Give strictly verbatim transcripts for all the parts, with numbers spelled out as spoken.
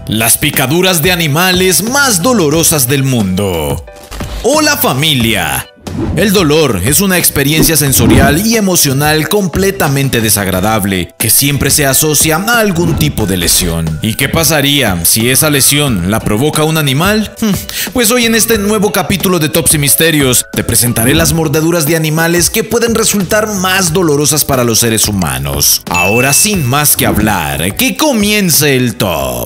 Las picaduras de animales más dolorosas del mundo. Hola familia. El dolor es una experiencia sensorial y emocional completamente desagradable que siempre se asocia a algún tipo de lesión. ¿Y qué pasaría si esa lesión la provoca un animal? Pues hoy en este nuevo capítulo de Tops y Misterios te presentaré las mordeduras de animales que pueden resultar más dolorosas para los seres humanos. Ahora sin más que hablar, que comience el top.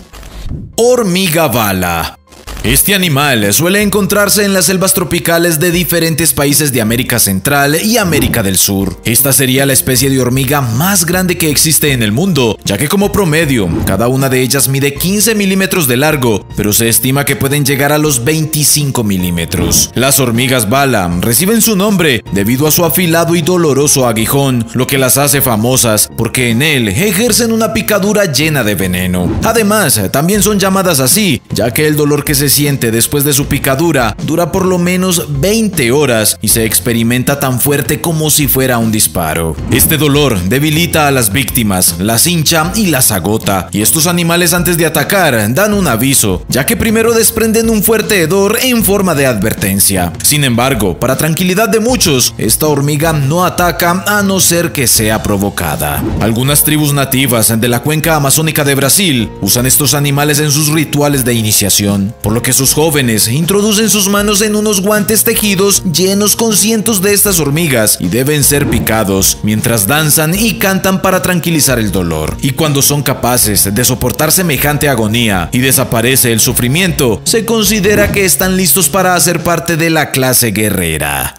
Hormiga bala. Este animal suele encontrarse en las selvas tropicales de diferentes países de América Central y América del Sur. Esta sería la especie de hormiga más grande que existe en el mundo, ya que como promedio, cada una de ellas mide quince milímetros de largo, pero se estima que pueden llegar a los veinticinco milímetros. Las hormigas bala reciben su nombre debido a su afilado y doloroso aguijón, lo que las hace famosas porque en él ejercen una picadura llena de veneno. Además, también son llamadas así, ya que el dolor que se siente después de su picadura dura por lo menos veinte horas y se experimenta tan fuerte como si fuera un disparo. Este dolor debilita a las víctimas, las hincha y las agota, y estos animales antes de atacar dan un aviso, ya que primero desprenden un fuerte hedor en forma de advertencia. Sin embargo, para tranquilidad de muchos, esta hormiga no ataca a no ser que sea provocada. Algunas tribus nativas de la cuenca amazónica de Brasil usan estos animales en sus rituales de iniciación, por lo que sus jóvenes introducen sus manos en unos guantes tejidos llenos con cientos de estas hormigas y deben ser picados, mientras danzan y cantan para tranquilizar el dolor. Y cuando son capaces de soportar semejante agonía y desaparece el sufrimiento, se considera que están listos para hacer parte de la clase guerrera.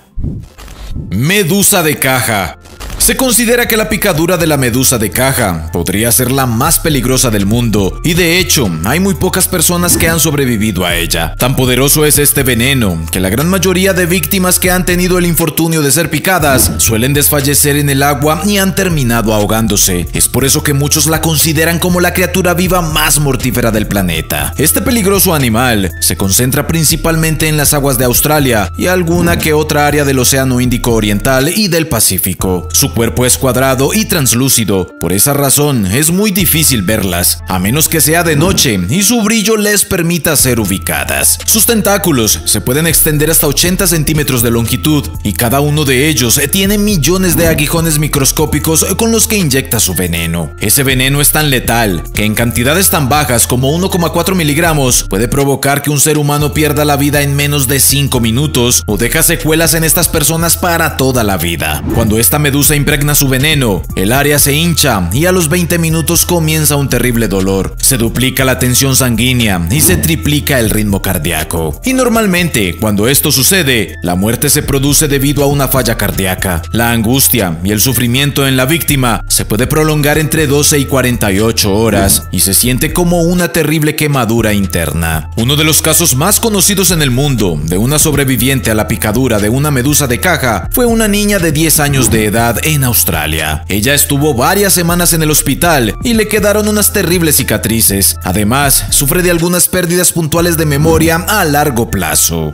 Medusa de caja. Se considera que la picadura de la medusa de caja podría ser la más peligrosa del mundo, y de hecho, hay muy pocas personas que han sobrevivido a ella. Tan poderoso es este veneno que la gran mayoría de víctimas que han tenido el infortunio de ser picadas suelen desfallecer en el agua y han terminado ahogándose. Es por eso que muchos la consideran como la criatura viva más mortífera del planeta. Este peligroso animal se concentra principalmente en las aguas de Australia y alguna que otra área del Océano Índico Oriental y del Pacífico. Su cuerpo es cuadrado y translúcido, por esa razón es muy difícil verlas, a menos que sea de noche y su brillo les permita ser ubicadas. Sus tentáculos se pueden extender hasta ochenta centímetros de longitud y cada uno de ellos tiene millones de aguijones microscópicos con los que inyecta su veneno. Ese veneno es tan letal que en cantidades tan bajas como uno coma cuatro miligramos puede provocar que un ser humano pierda la vida en menos de cinco minutos o deja secuelas en estas personas para toda la vida. Cuando esta medusa impregna su veneno, el área se hincha y a los veinte minutos comienza un terrible dolor. Se duplica la tensión sanguínea y se triplica el ritmo cardíaco. Y normalmente, cuando esto sucede, la muerte se produce debido a una falla cardíaca. La angustia y el sufrimiento en la víctima se puede prolongar entre doce y cuarenta y ocho horas y se siente como una terrible quemadura interna. Uno de los casos más conocidos en el mundo de una sobreviviente a la picadura de una medusa de caja fue una niña de diez años de edad en Australia. Ella estuvo varias semanas en el hospital y le quedaron unas terribles cicatrices. Además, sufre de algunas pérdidas puntuales de memoria a largo plazo.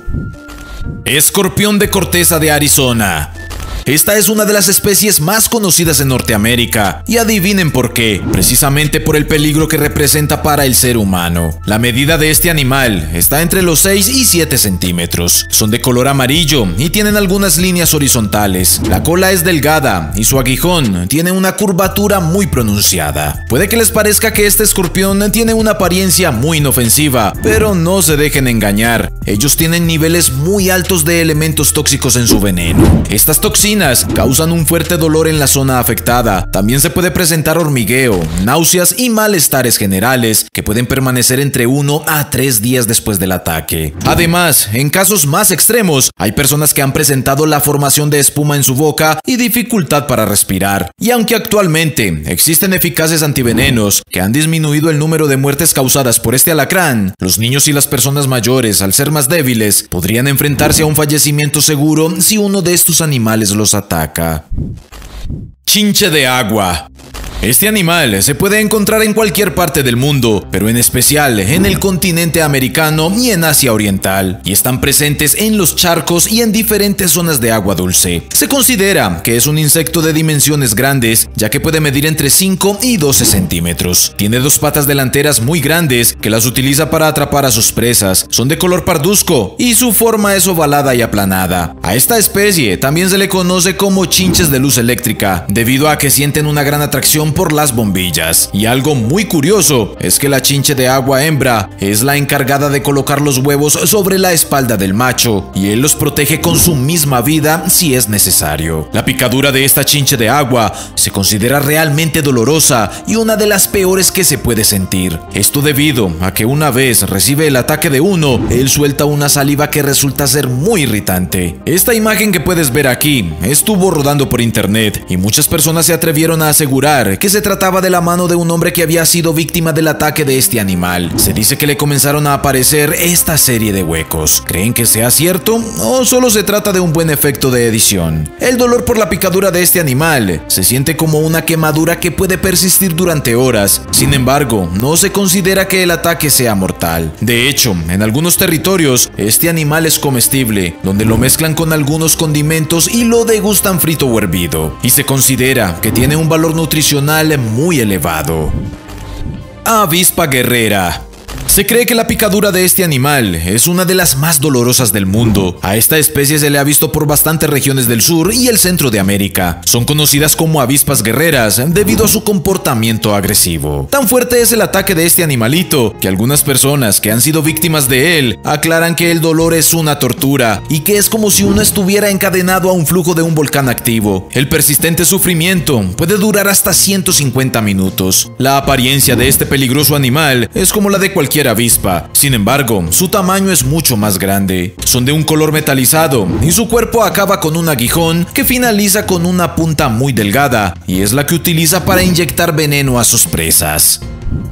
Escorpión de corteza de Arizona. Esta es una de las especies más conocidas en Norteamérica, y adivinen por qué, precisamente por el peligro que representa para el ser humano. La medida de este animal está entre los seis y siete centímetros. Son de color amarillo y tienen algunas líneas horizontales. La cola es delgada y su aguijón tiene una curvatura muy pronunciada. Puede que les parezca que este escorpión tiene una apariencia muy inofensiva, pero no se dejen engañar. Ellos tienen niveles muy altos de elementos tóxicos en su veneno. Estas toxinas causan un fuerte dolor en la zona afectada. También se puede presentar hormigueo, náuseas y malestares generales que pueden permanecer entre uno a tres días después del ataque. Además, en casos más extremos, hay personas que han presentado la formación de espuma en su boca y dificultad para respirar. Y aunque actualmente existen eficaces antivenenos que han disminuido el número de muertes causadas por este alacrán, los niños y las personas mayores, al ser más débiles, podrían enfrentarse a un fallecimiento seguro si uno de estos animales los ataca. Chinche de agua. Este animal se puede encontrar en cualquier parte del mundo, pero en especial en el continente americano y en Asia Oriental, y están presentes en los charcos y en diferentes zonas de agua dulce. Se considera que es un insecto de dimensiones grandes, ya que puede medir entre cinco y doce centímetros. Tiene dos patas delanteras muy grandes que las utiliza para atrapar a sus presas. Son de color parduzco y su forma es ovalada y aplanada. A esta especie también se le conoce como chinches de luz eléctrica, debido a que sienten una gran atracción por las bombillas. Y algo muy curioso es que la chinche de agua hembra es la encargada de colocar los huevos sobre la espalda del macho, y él los protege con su misma vida si es necesario. La picadura de esta chinche de agua se considera realmente dolorosa y una de las peores que se puede sentir. Esto debido a que una vez recibe el ataque de uno, él suelta una saliva que resulta ser muy irritante. Esta imagen que puedes ver aquí estuvo rodando por internet y muchas personas se atrevieron a asegurar que se trataba de la mano de un hombre que había sido víctima del ataque de este animal. Se dice que le comenzaron a aparecer esta serie de huecos. ¿Creen que sea cierto o solo se trata de un buen efecto de edición? El dolor por la picadura de este animal se siente como una quemadura que puede persistir durante horas. Sin embargo, no se considera que el ataque sea mortal. De hecho, en algunos territorios, este animal es comestible, donde lo mezclan con algunos condimentos y lo degustan frito o hervido. Y se considera que tiene un valor nutricional muy elevado. Avispa guerrera. Se cree que la picadura de este animal es una de las más dolorosas del mundo. A esta especie se le ha visto por bastantes regiones del sur y el centro de América. Son conocidas como avispas guerreras debido a su comportamiento agresivo. Tan fuerte es el ataque de este animalito que algunas personas que han sido víctimas de él aclaran que el dolor es una tortura y que es como si uno estuviera encadenado a un flujo de un volcán activo. El persistente sufrimiento puede durar hasta ciento cincuenta minutos. La apariencia de este peligroso animal es como la de cualquier avispa. Sin embargo, su tamaño es mucho más grande. Son de un color metalizado y su cuerpo acaba con un aguijón que finaliza con una punta muy delgada y es la que utiliza para inyectar veneno a sus presas.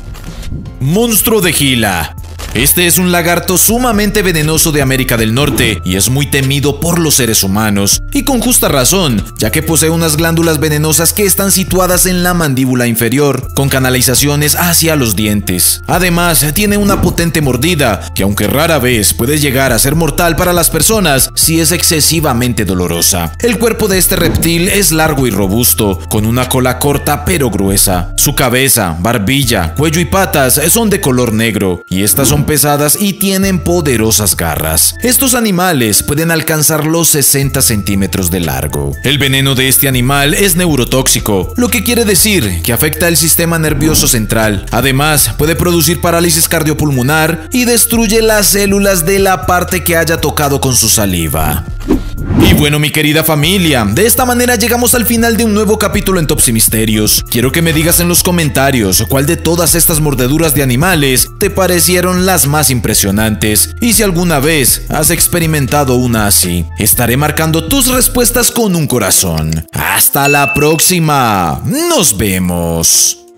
Monstruo de Gila. Este es un lagarto sumamente venenoso de América del Norte y es muy temido por los seres humanos, y con justa razón, ya que posee unas glándulas venenosas que están situadas en la mandíbula inferior, con canalizaciones hacia los dientes. Además, tiene una potente mordida, que aunque rara vez puede llegar a ser mortal para las personas, sí es excesivamente dolorosa. El cuerpo de este reptil es largo y robusto, con una cola corta pero gruesa. Su cabeza, barbilla, cuello y patas son de color negro, y estas son pesadas y tienen poderosas garras. Estos animales pueden alcanzar los sesenta centímetros de largo. El veneno de este animal es neurotóxico, lo que quiere decir que afecta el sistema nervioso central. Además, puede producir parálisis cardiopulmonar y destruye las células de la parte que haya tocado con su saliva. Y bueno, mi querida familia, de esta manera llegamos al final de un nuevo capítulo en Tops y Misterios. Quiero que me digas en los comentarios cuál de todas estas mordeduras de animales te parecieron las más impresionantes, y si alguna vez has experimentado una así. Estaré marcando tus respuestas con un corazón. ¡Hasta la próxima! ¡Nos vemos!